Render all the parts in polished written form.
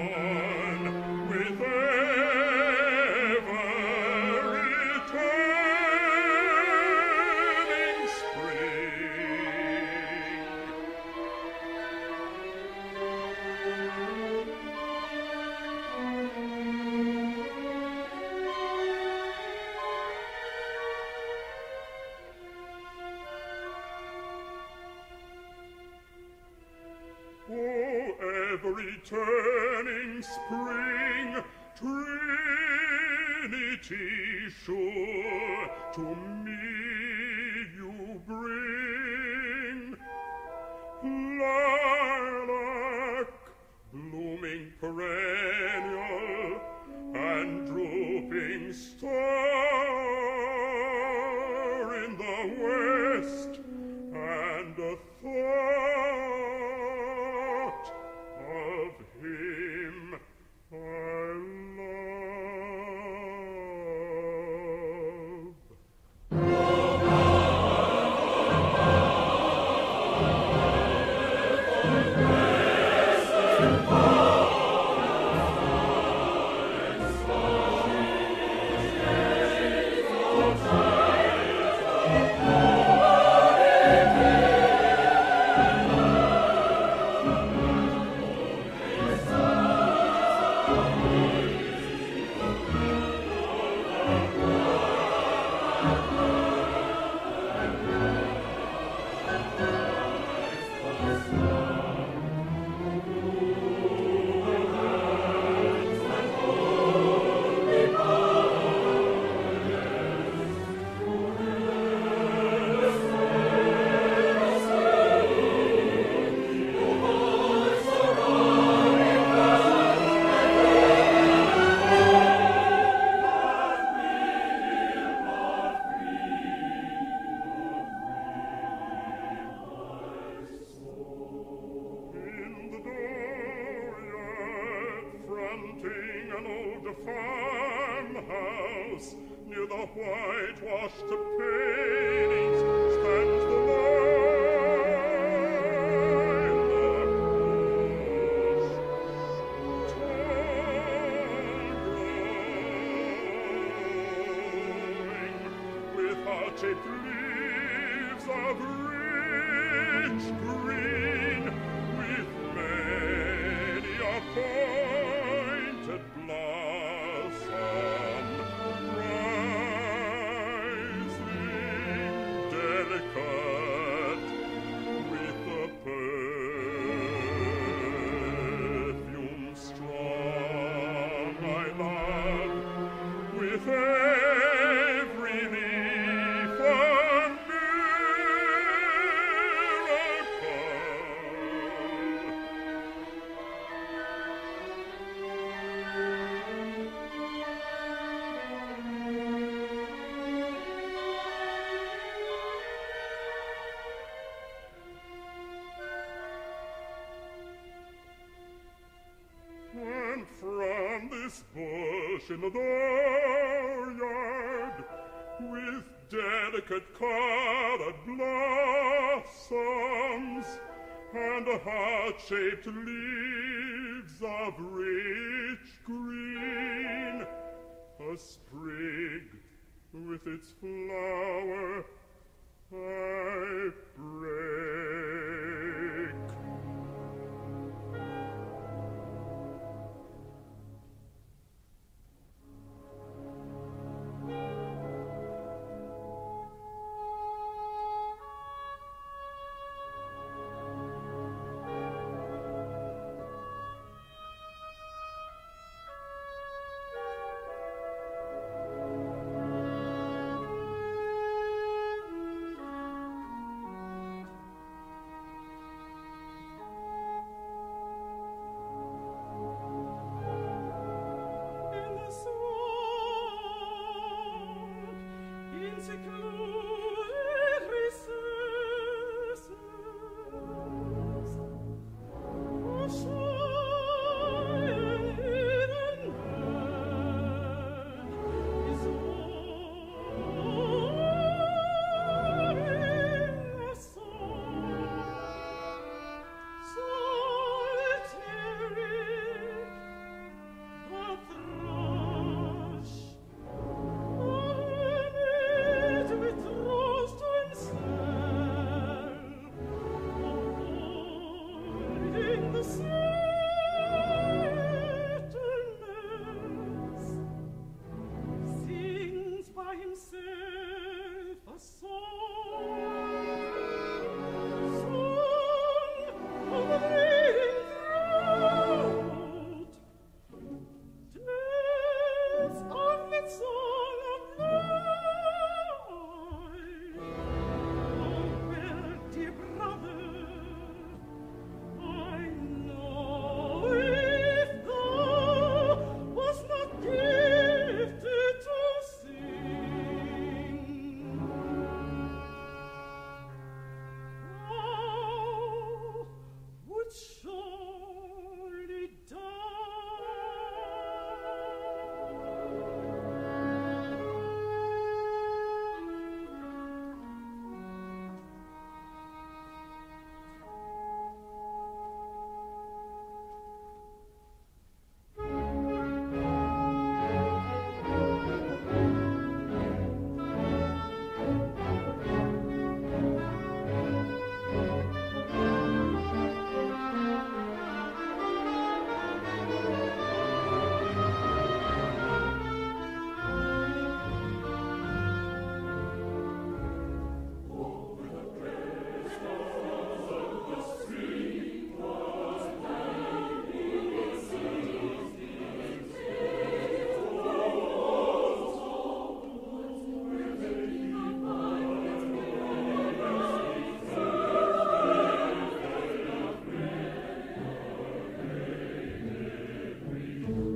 with ever-returning spring. Oh, ever-returning spring, Trinity sure, to me you bring. Lilac, blooming perennial, and drooping star in the west, and a thought of him I love. Fronting an old farmhouse, near the whitewashed paintings stands the lilac bush, tall growing, with heart-shaped leaves of rich green, with many a pointed blossom rising delicate, with a perfume strong I love, with every leaf a miracle. And from this bush in the dooryard, with delicate colored blossoms and heart-shaped leaves of rich green, a sprig with its flower I break.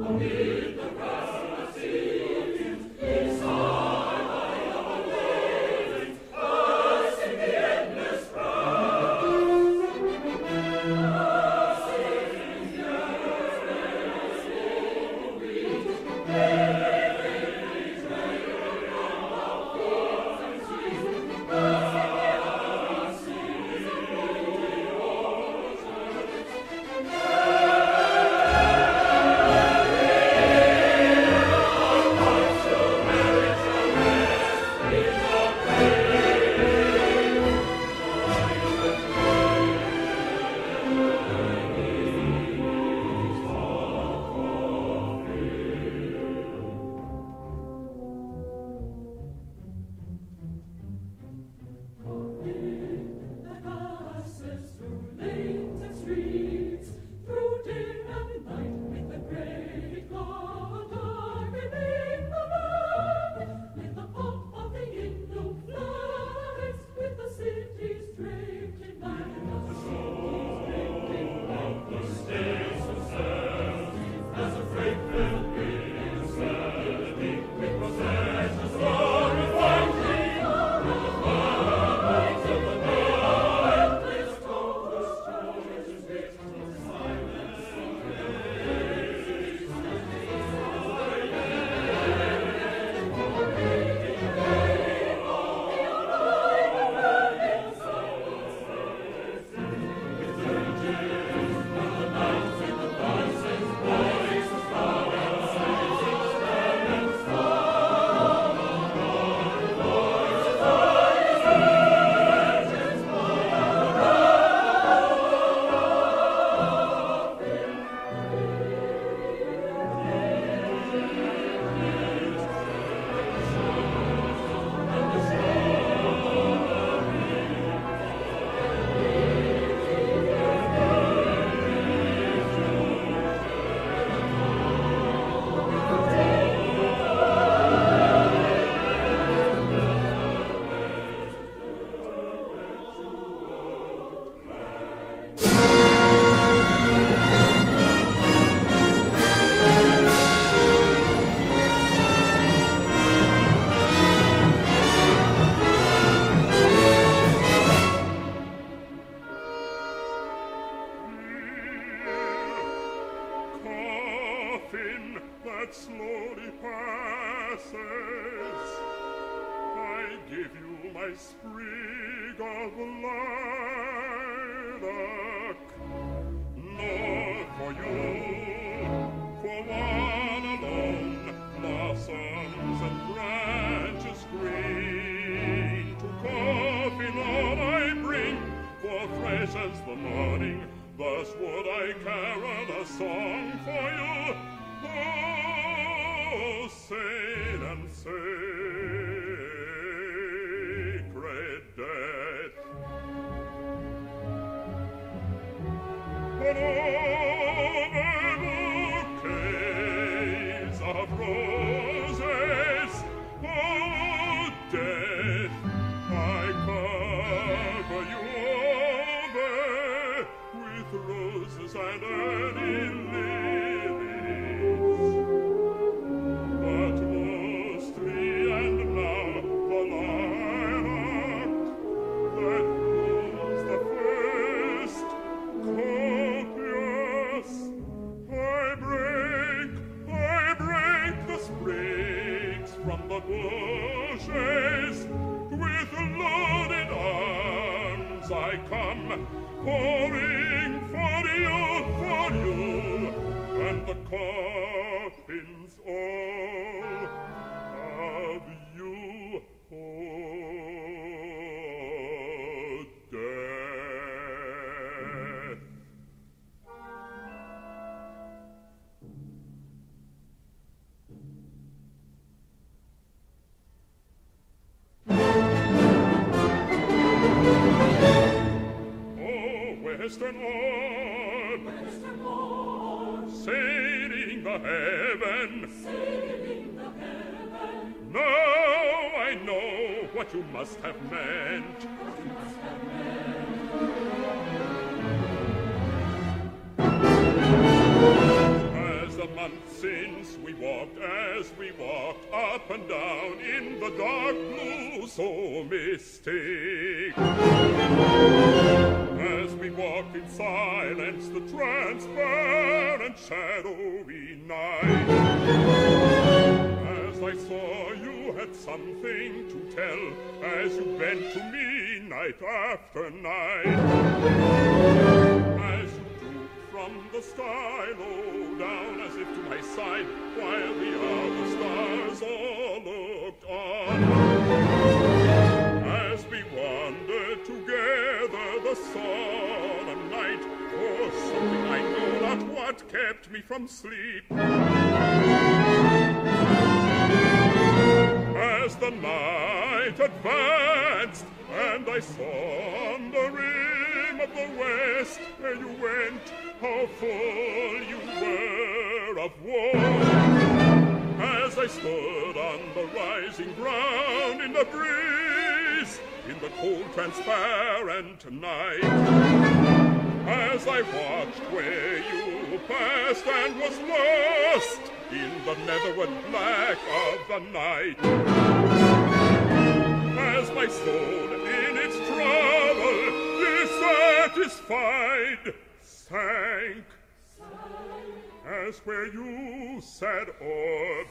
that slowly passes. I give you my sprig of lilac, not for you, for one alone, blossoms and branches green. To coffin all I bring, for fresh as the morning, thus would I carol a song for you. Oh, sane and sacred death. But over bouquets of roses, oh, death, I cover you over with roses and early lilies. But mostly and now the lilac that was the first copious. I break the sprigs from the bushes. With loaded arms I come, pouring for you, and the coffins all of you, oh, death. Western Lord, sailing the heaven. Now I know what you must have meant. As a month since we walked as we walked up and down in the dark blue so mystic. As we walked in silence the transparent shadowy night, as I saw you had something to tell, as you bent to me night after night, as you drooped from the sky low down as if to my side, while the other stars all looked on, as we wandered together the solemn night, for something I know not what kept me from sleep. As the night advanced, and I saw on the rim of the west where you went, how full you were of woe. As I stood on the rising ground in the breeze, in the cold transparent night, as I watched where you passed and was lost in the netherwood black of the night, as my soul in its trouble dissatisfied sank, as where you sad orb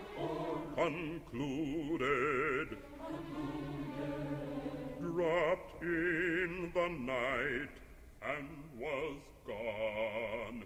concluded, dropped in the night and was gone.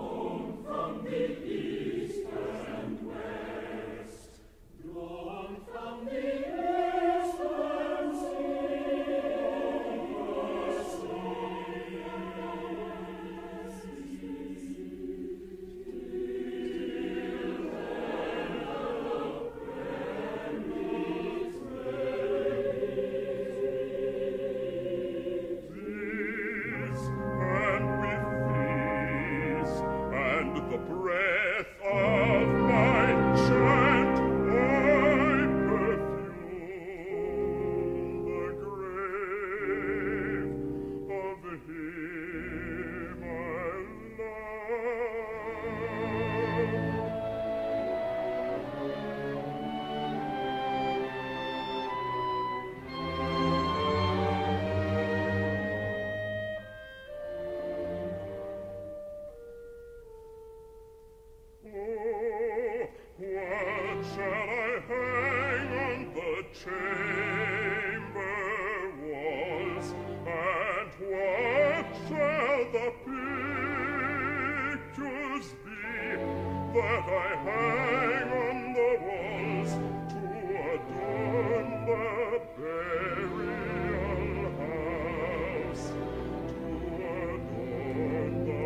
Gone shall I hang on the chamber walls? And what shall the pictures be that I hang on the walls to adorn the burial house? To adorn the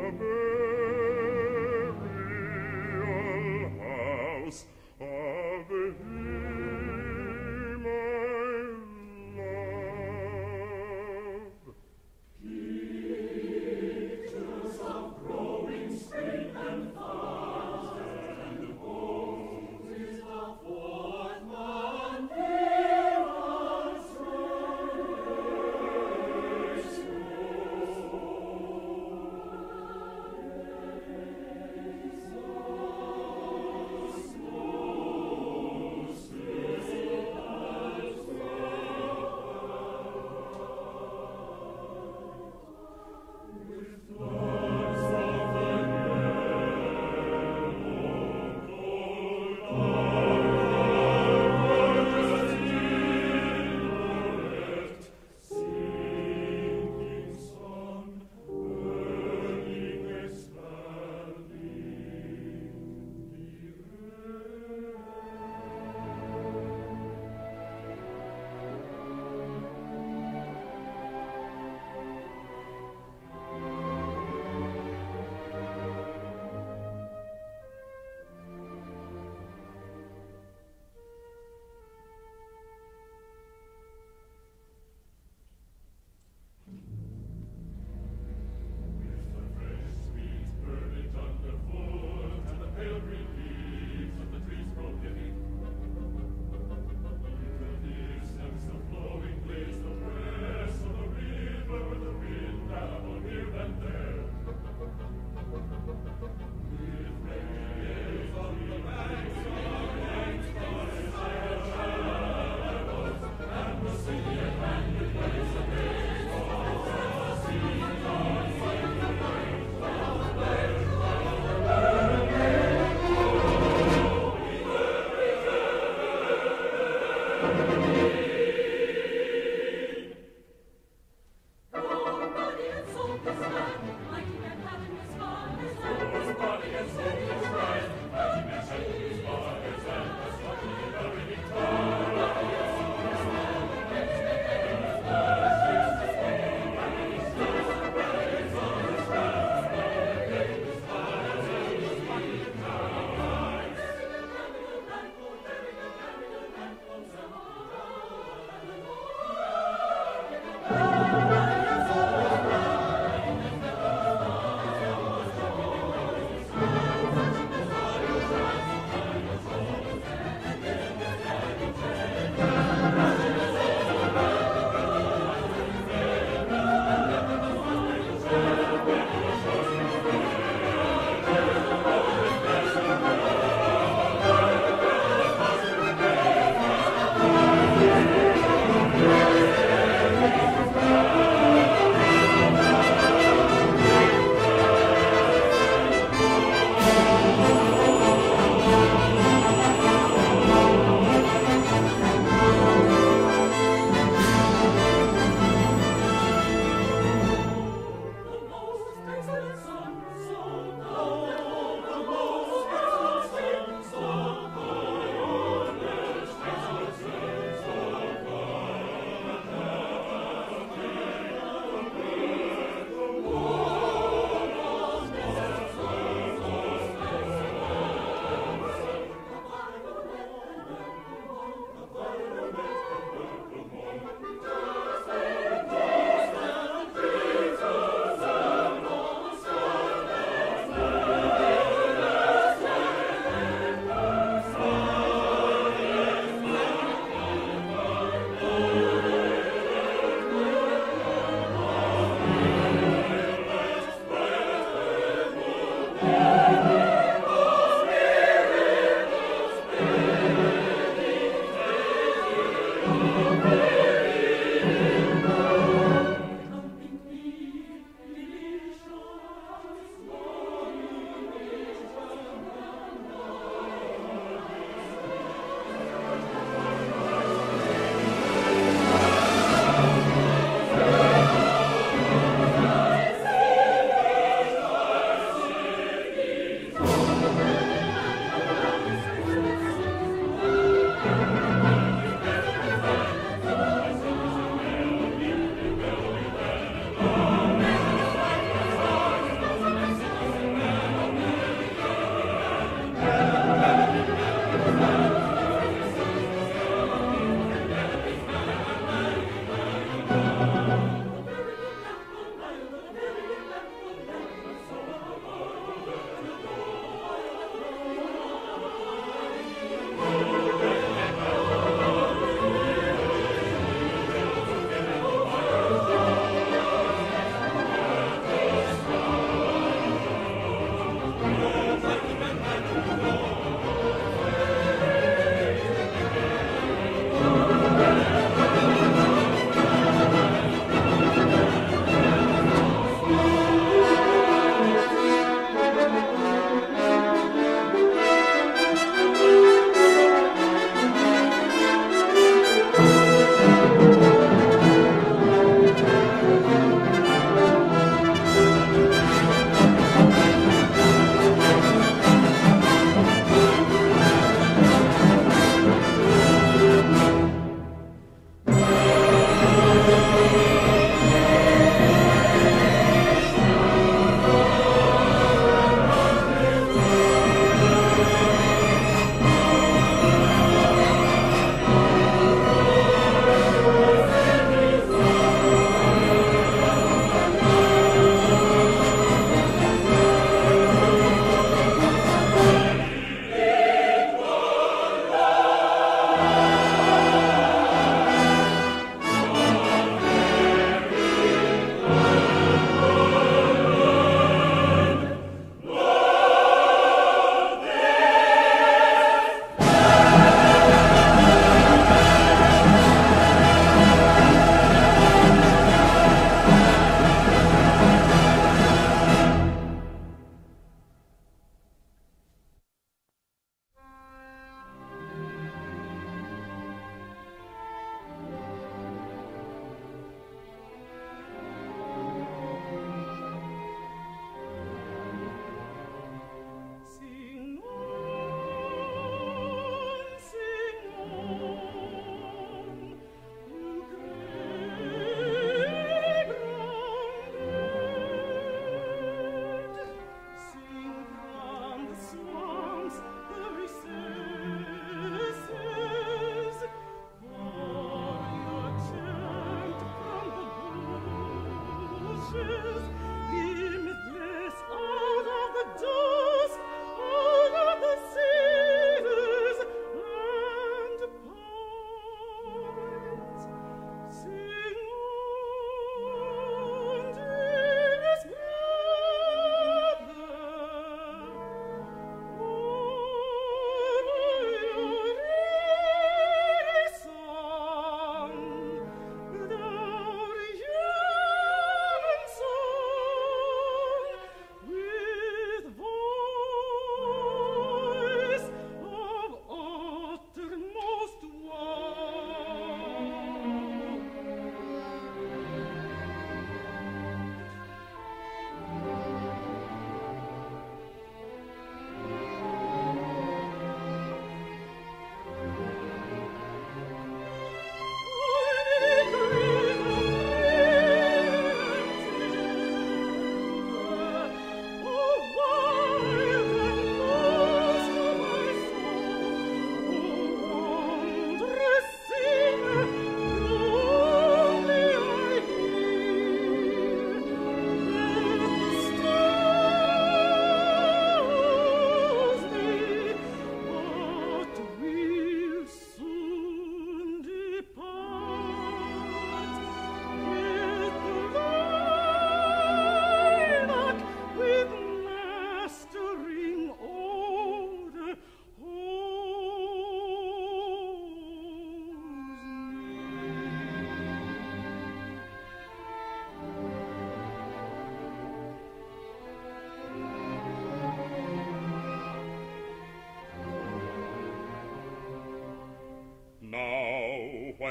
burial house of him I love. Pictures of growing spring and fast, and old is the fourth month here on strong.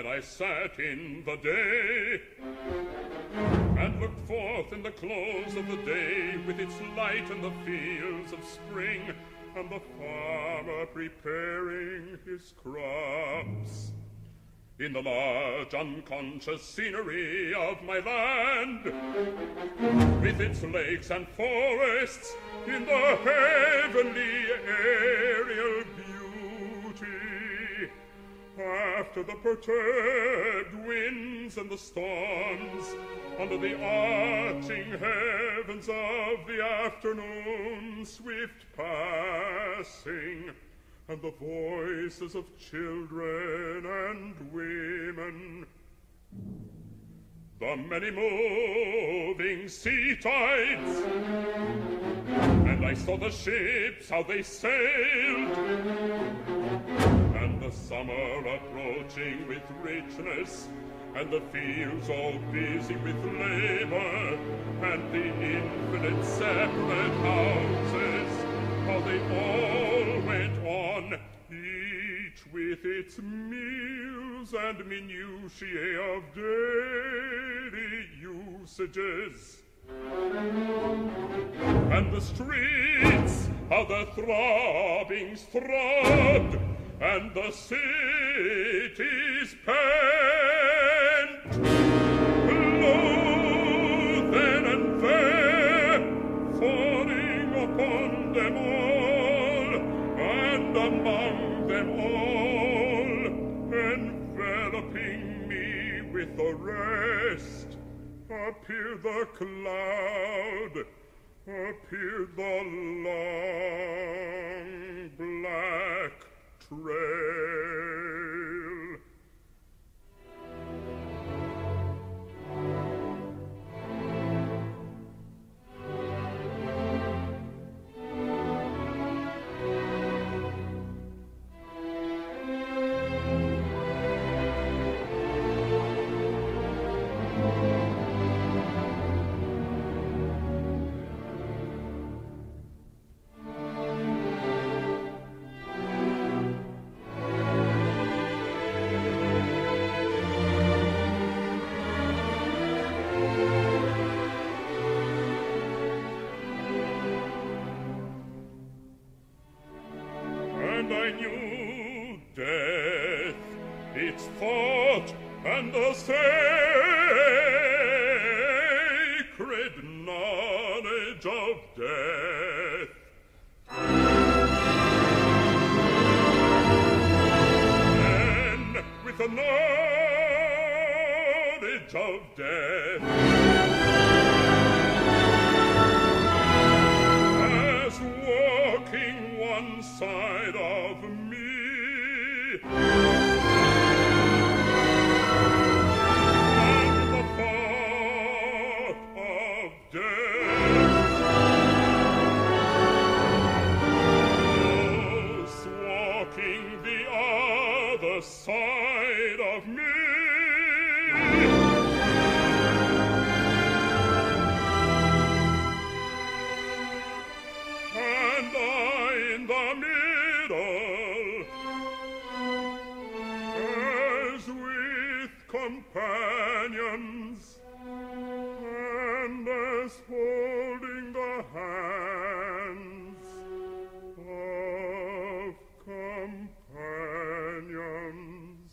where I sat in the day, and looked forth in the close of the day, with its light and the fields of spring, and the farmer preparing his crops. In the large unconscious scenery of my land, with its lakes and forests, in the heavenly aerial beauty, after the perturbed winds and the storms, under the arching heavens of the afternoon swift passing, and the voices of children and women, the many moving sea tides, and I saw the ships how they sailed, and the summer approaching with richness, and the fields all busy with labor, and the infinite separate houses, how they all went on, each with its meals and minutiae of daily usages. And the streets, how the throbbings throbbed, and the cities pent. Lo, then and there, falling upon them all, and among them all, enveloping me with the rest, appeared the cloud, appeared the long black trail. And I knew death, its thought, and the sacred knowledge of death. Then, with the knowledge of death, as walking one side of me, and the thought of death was walking the other side of me. And I in the middle, as with companions, and as holding the hands of companions.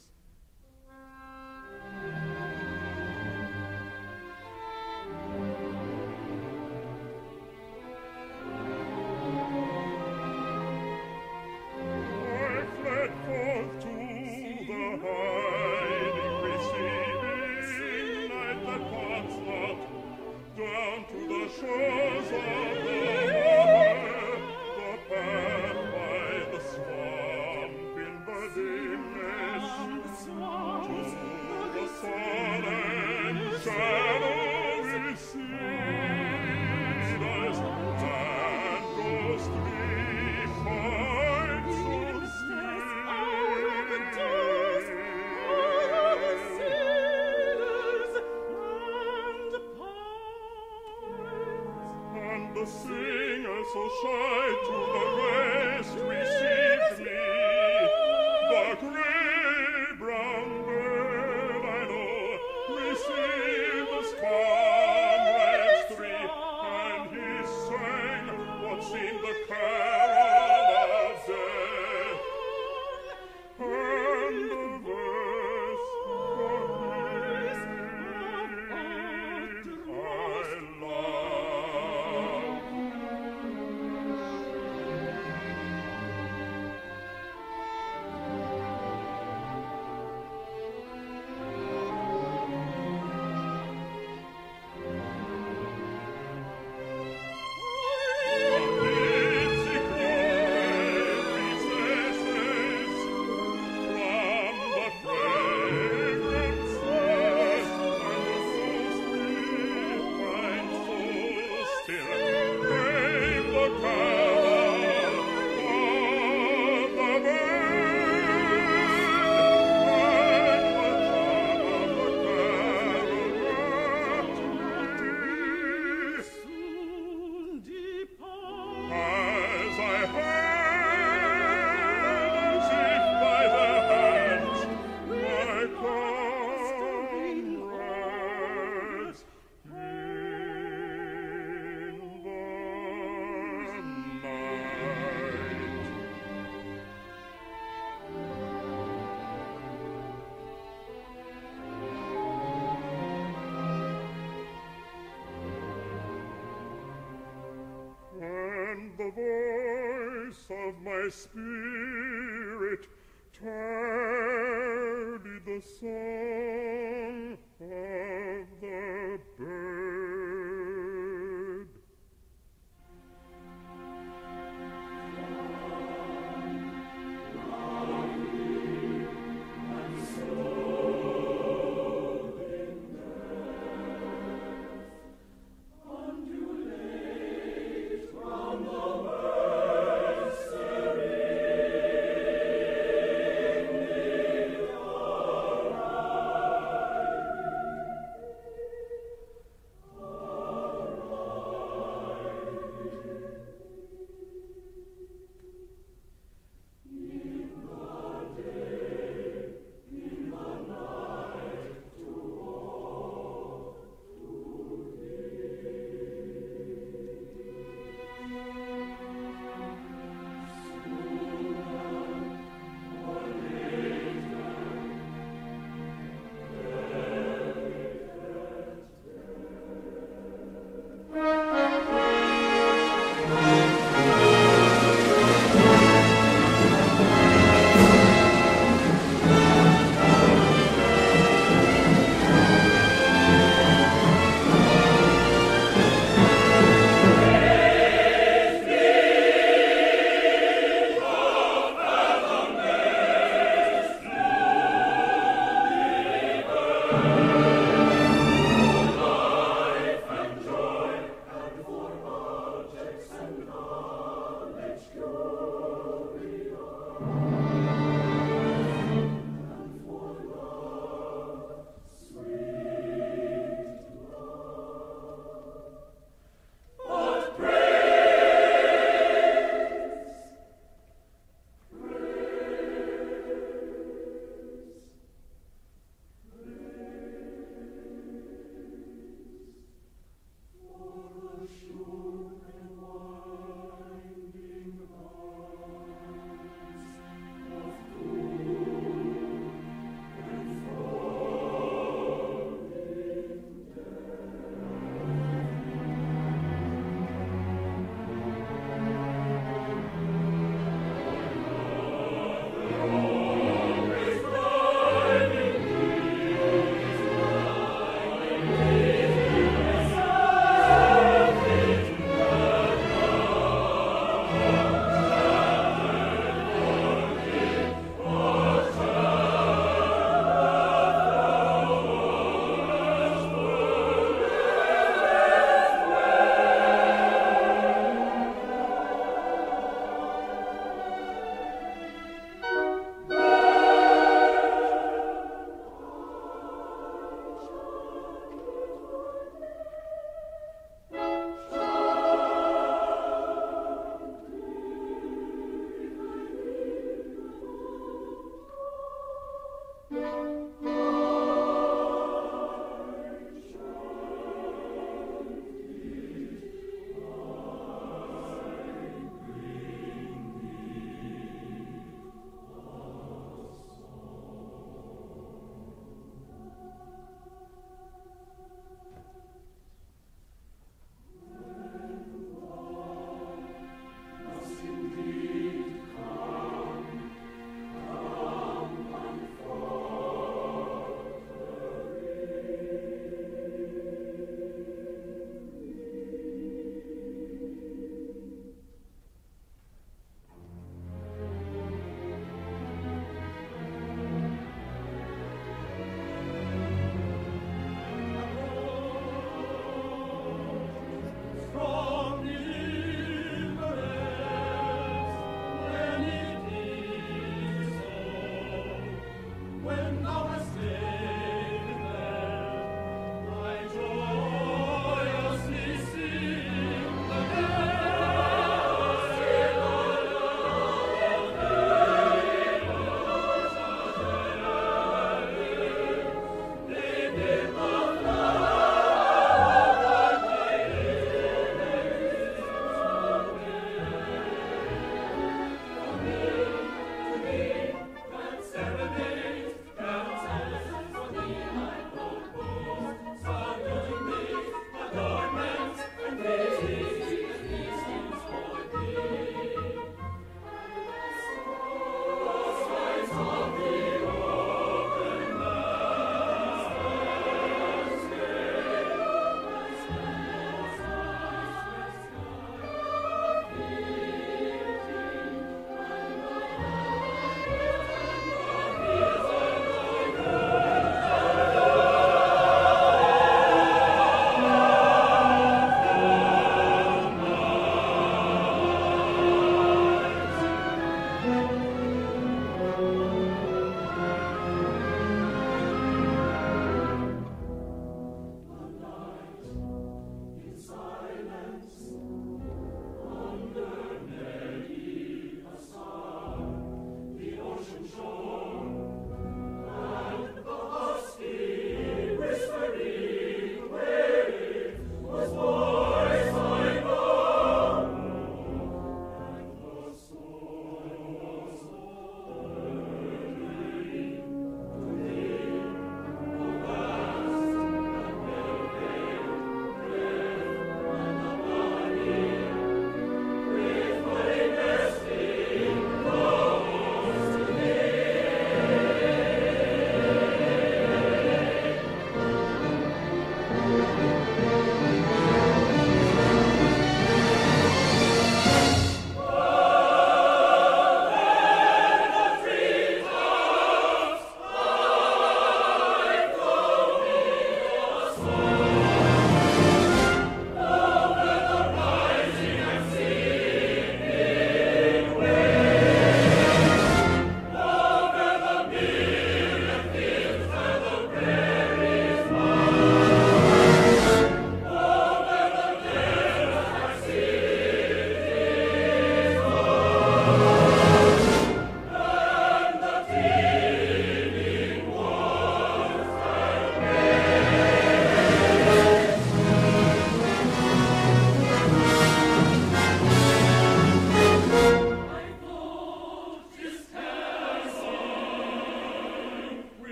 of my spirit, tardy the song of the bird.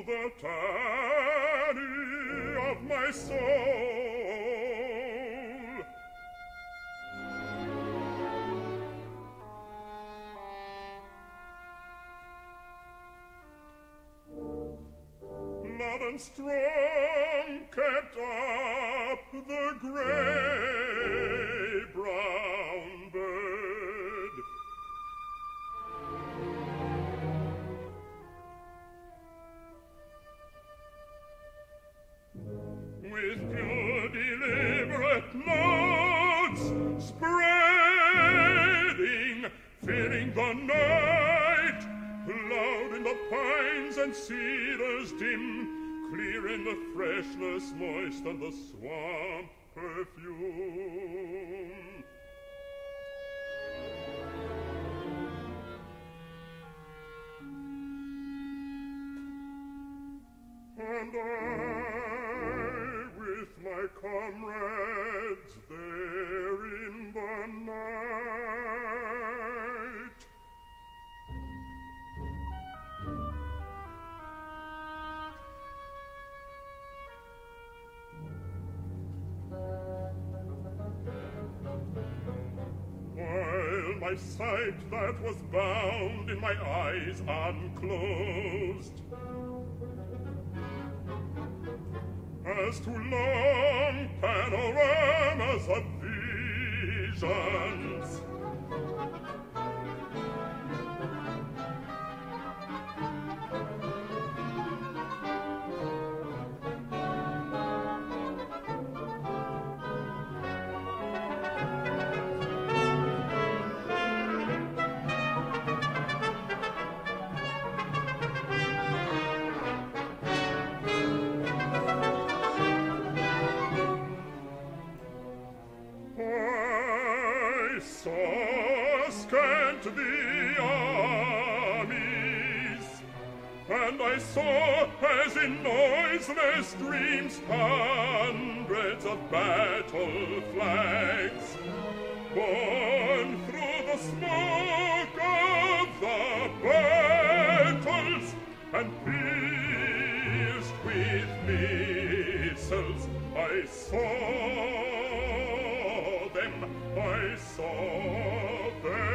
the tourney of my soul. Loud and strong kept up the grey-brown bird. With pure deliberate notes spreading, filling the night, loud in the pines and cedars dim, clear in the freshness moist and the swamp perfume. And I, with my comrades there in the night, while my sight that was bound in my eyes unclosed, as to long panoramas of visions, the armies, and I saw, as in noiseless dreams, hundreds of battle flags borne through the smoke of the battles and pierced with missiles. I saw them, I saw them.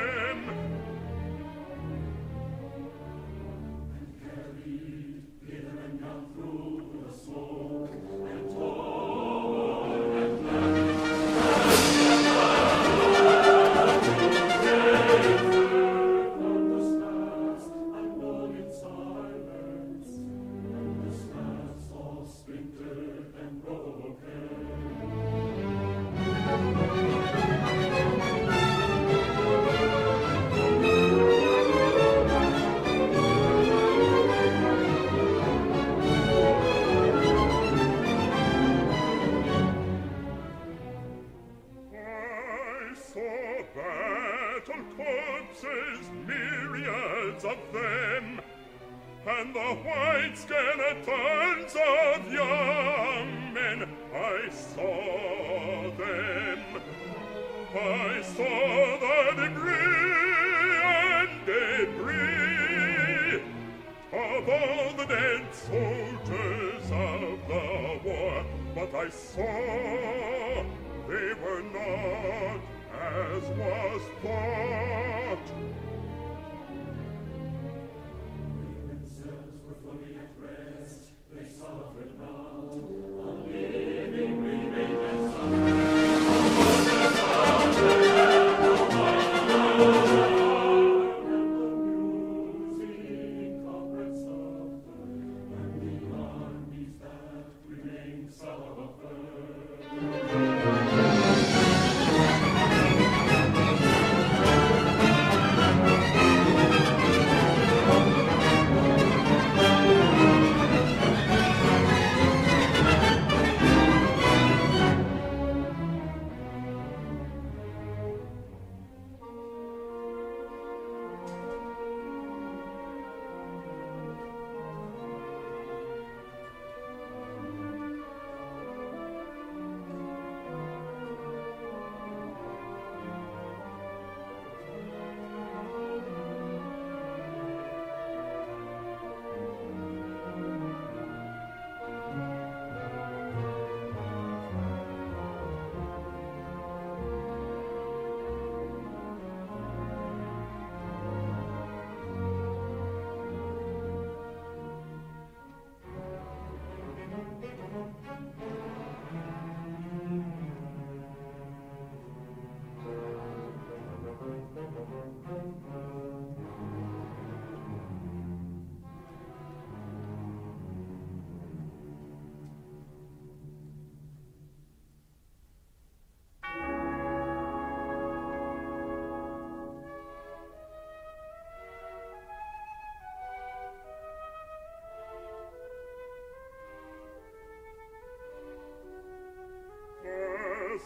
And carried hither and down through the smoke and torn and on the stars unknown in silence, and the stars all splintered and broken. Corpses, myriads of them, and the white skeletons of young men. I saw them. I saw the debris and debris of all the dead soldiers of the war. But I saw they were not as was thought. They themselves were fully at rest. They suffered not. A living remained and suffered. And the music comrade suffered, and the armies that remained suffered.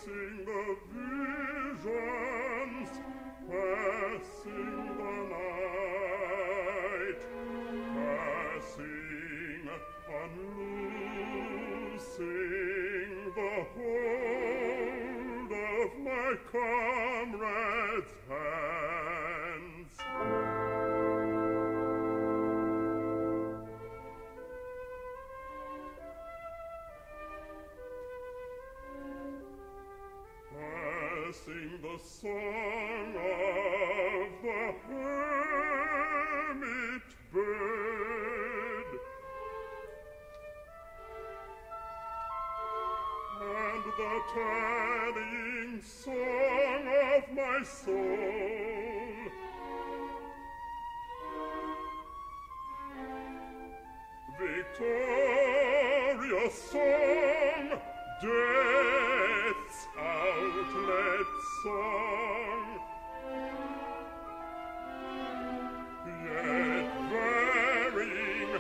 passing the visions, passing the night, passing, unloosing the hold of my comrade's hands. Passing the song of the hermit bird, and the tarrying song of my soul. Victorious song, death's outlet song, yet varying,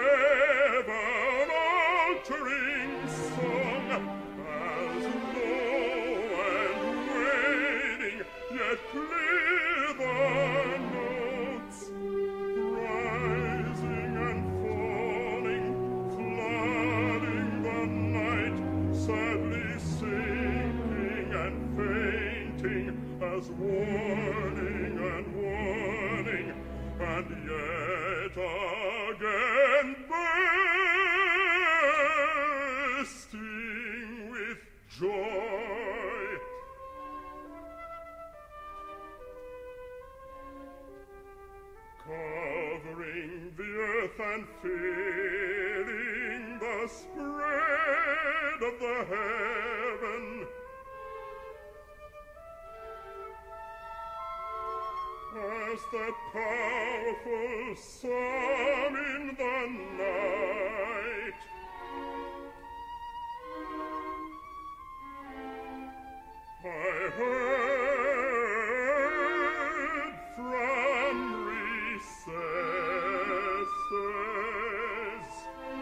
ever-altering song, as low and waning, yet clear the notes, rising and falling, flooding the night, sadly sinking and fainting, as warning and warning, and yet again bursting with joy. Covering the earth and filling the spread of the heaven, as that powerful song in the night, I heard from recesses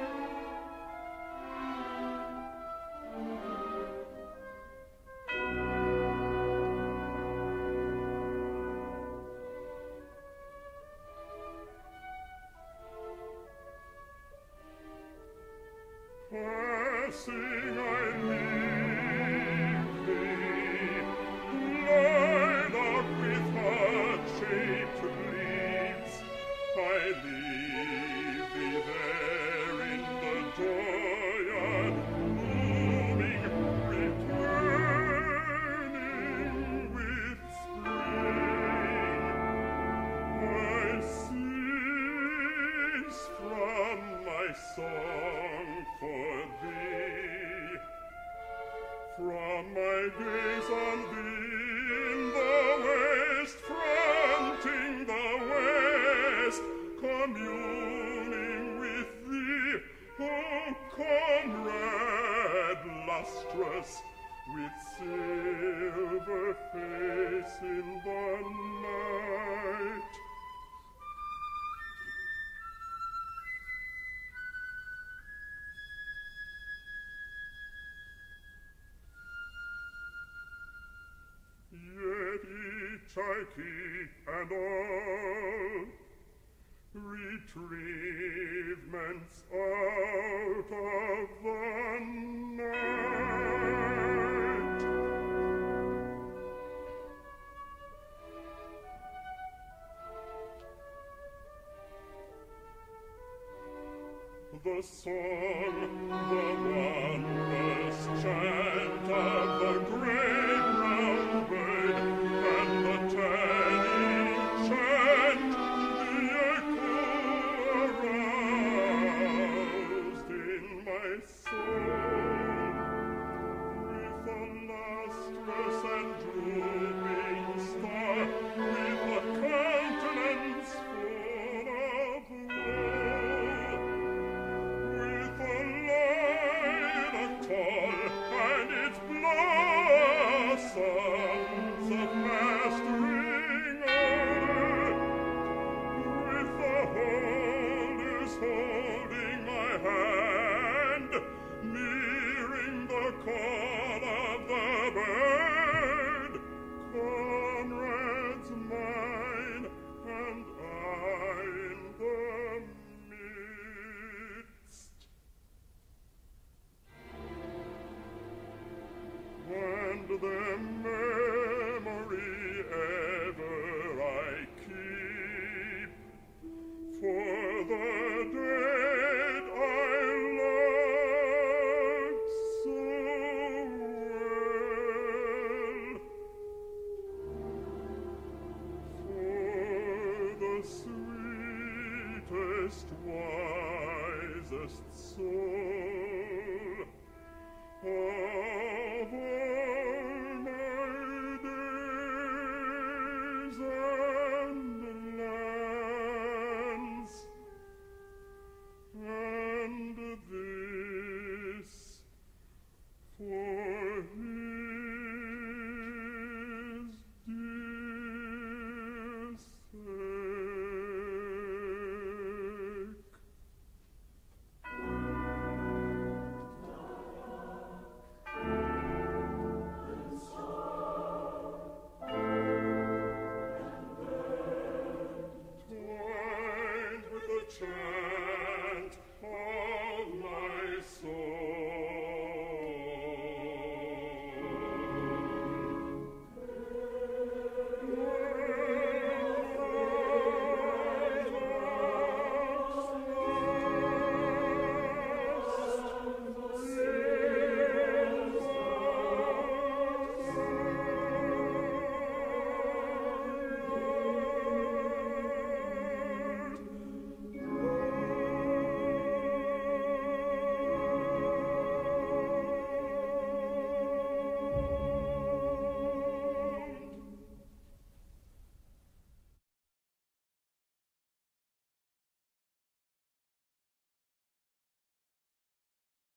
passing, I leave thee, lilac with heart-shaped leaves. I leave thee there in the dooryard, blooming, returning with spring. I cease from my song for thee, from my gaze on thee in the west, fronting the west, communing with thee, oh comrade lustrous, with silver face in the night. Yet each I keep and all retrievements out of the night. The song, the wondrous chant of the great brown bird, and the telling chant, the echo aroused in my soul. With a lustrous and drooping star, with a countenance full of woe, with a lilac tall and its blossoms of mastery so